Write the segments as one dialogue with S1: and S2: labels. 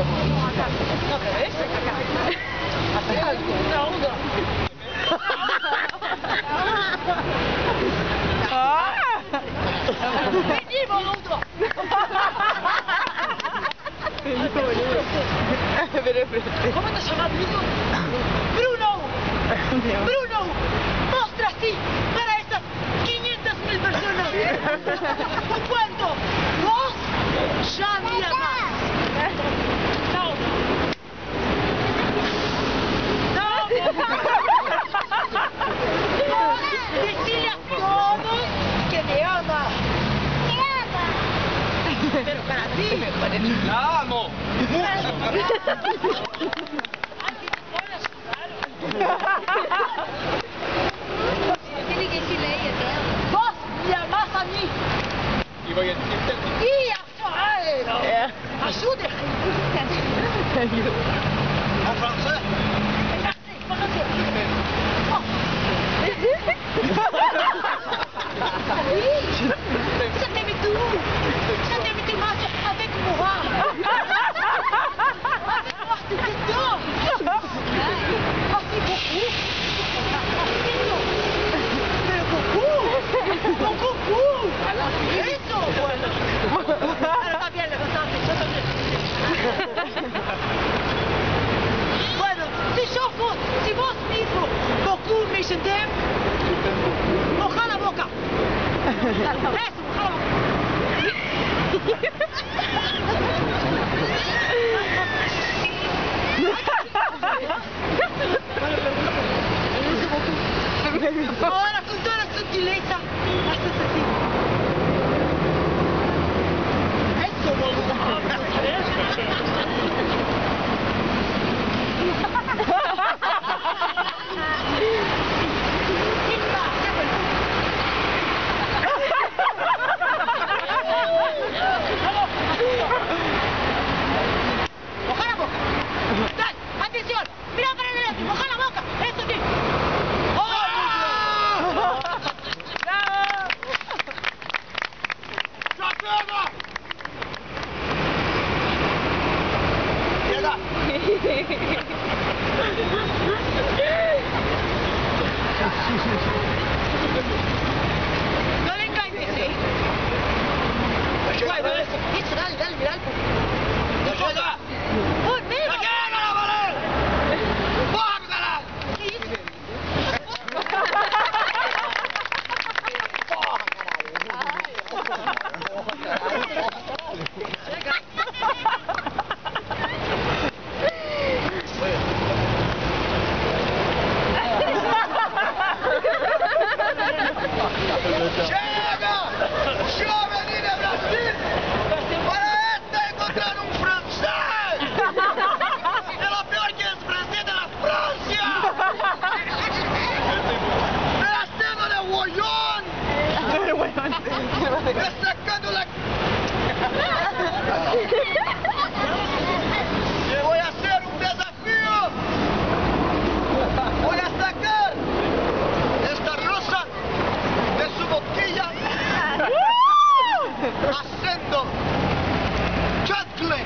S1: ¿No te ves? Una, uno. Vení, boludo. ¿Cómo te llamas, Bruno? Bruno. Bruno. Mostra así para esas 500.000 personas. ¿Cuánto? ¿Vos? Ya mira más. No. Decile a todos que me ama. Me ama. Pero para ti.
S2: ¡La amo!
S1: Vos me amás a mí.
S2: Y voy a decirte...
S1: Y a él. Ayude.
S2: En francés.
S1: Je t'aimais tout. Je t'aimais tellement avec moi. Avec moi, tu t'adores. Merci beaucoup. Pero beaucoup. Mon coucou. Eso. Ahora está bien, levantate. Yo también. Bueno, si vos mismo, beaucoup me j'aime, moja la boca. Eso, moja la boca. Ahora con toda la sutileza, haces así. Eso, boludo. Moja la boca. Dale, atención. Mira para adelante. Moja la boca. Eso sí. No le engañes, ¿eh? Eso, dale, dale, mira. ¡Uy, mira!
S2: Le voy a hacer un desafío. Voy a sacar esta rosa de su boquilla haciendo chocolate.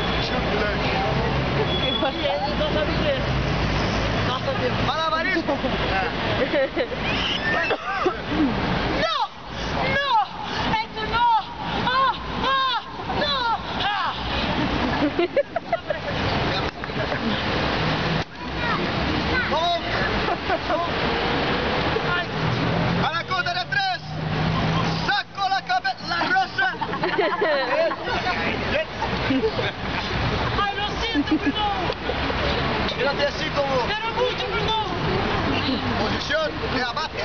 S2: Malabarismo.
S1: ¡No! ¡No! ¡Eso no! ¡Ah! ¡Ah! ¡No! ¡Ah!
S2: A la cuenta de 3, saco la rosa.
S1: ¡Ay, lo siento, perdón!
S2: Quédate así como
S1: ¡Pero mucho, perdón!
S2: posición de abate.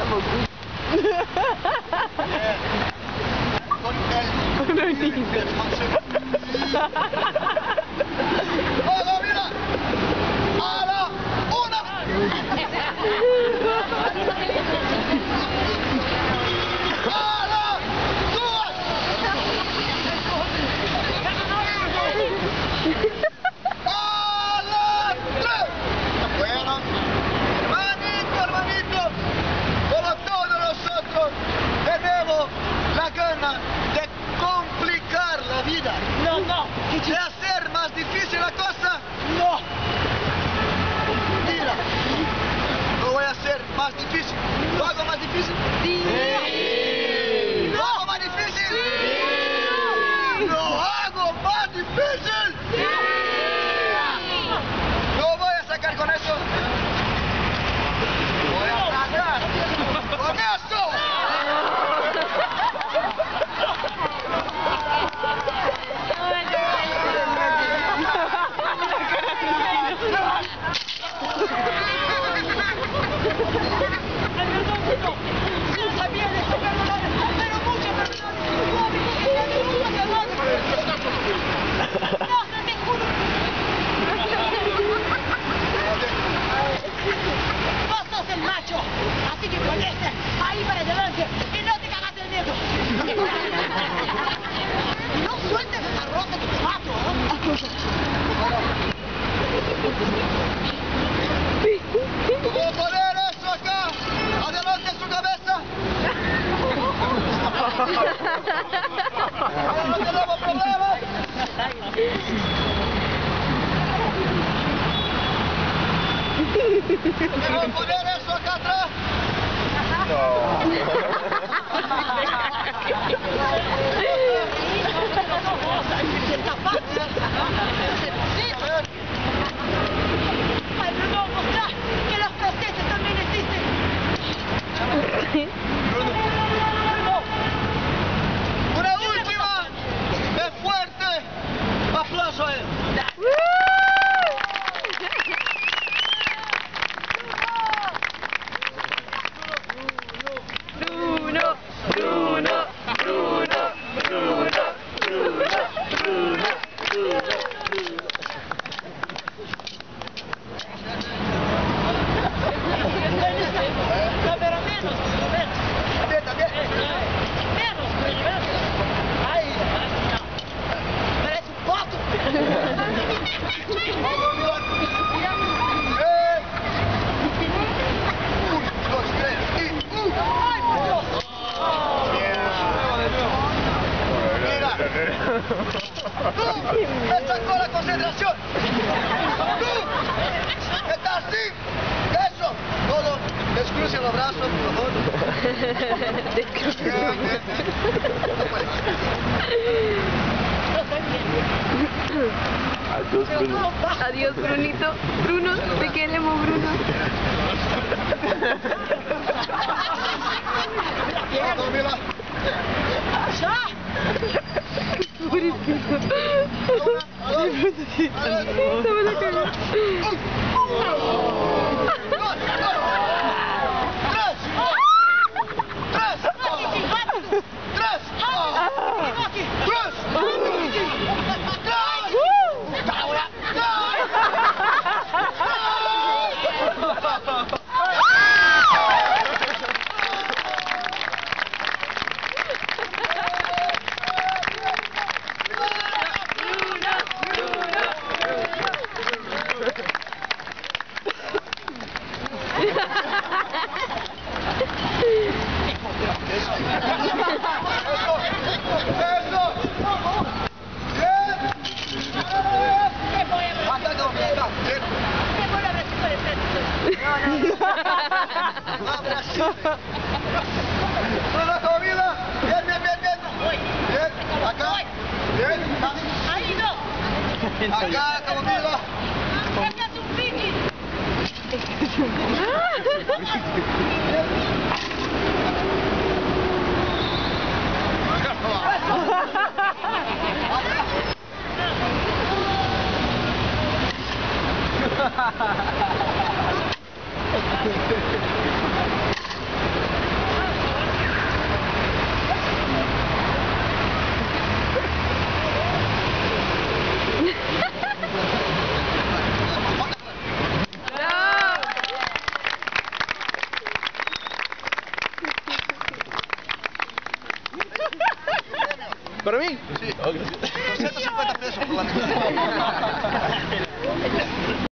S2: Con el ¡hola, mira! ¡A la una! ¡A la dos! ¡A la tres! Bueno, hermanito, como todos nosotros, tenemos la gana de complicar la vida.
S1: No, no.
S2: De hacer más difícil la cosa.
S1: Ahí para adelante. Y no te cagas el dedo. Y no sueltes esa rosa que te mato,
S2: ¿Puedo poner eso acá? Adelante su cabeza. No tenemos problemas. ¿Puedo poner eso acá atrás?
S1: Ay, Bruno, mostrá que los franceses también existen.
S2: Una última. Es fuerte. Aplauso a él. ¡Tú! ¡Me sacó la concentración! ¡Tú! ¡Estás así! ¡Eso! Todo. Descruce los brazos, por favor.
S3: Adiós, Bruno. Adiós, Brunito. Bruno, te queremos, Bruno.
S1: ¡Ya!
S3: Pobrecito. Se me la cagó.
S2: ¡Una comida! ¡Bien, bien, bien, bien! ¡Bien! ¡Acá! ¡Bien!
S1: ¡Ahí no!
S2: ¡Acá, comida!
S1: ¡Acá es un piqui!
S4: ¿Para mí?
S2: Sí. 250 pesos por la